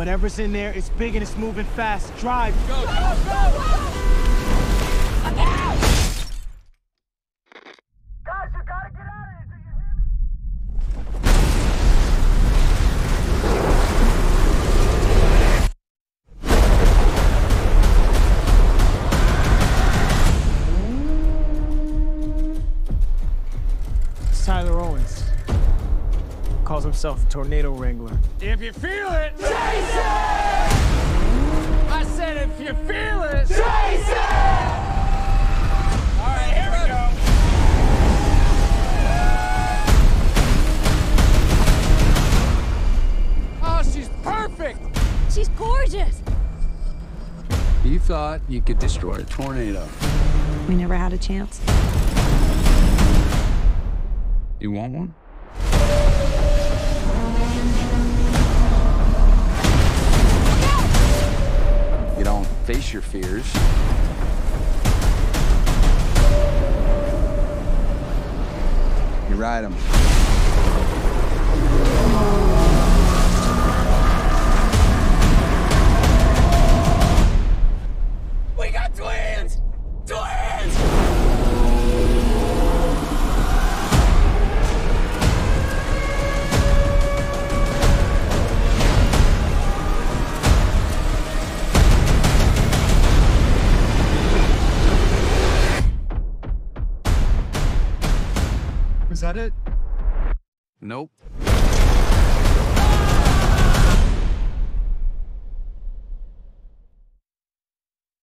Whatever's in there, it's big and it's moving fast. Drive. Go, go, go! Look out! Guys, you gotta get out of here. Do you hear me? It's Tyler Owens. Calls himself a tornado wrangler. If you feel it, Chase it! I said if you feel it, Chase it! All right, here we go. Oh, she's perfect. She's gorgeous. You thought you could destroy a tornado. We never had a chance. You want one? You don't face your fears. You ride them. We got twins! Twins! Was that it? Nope.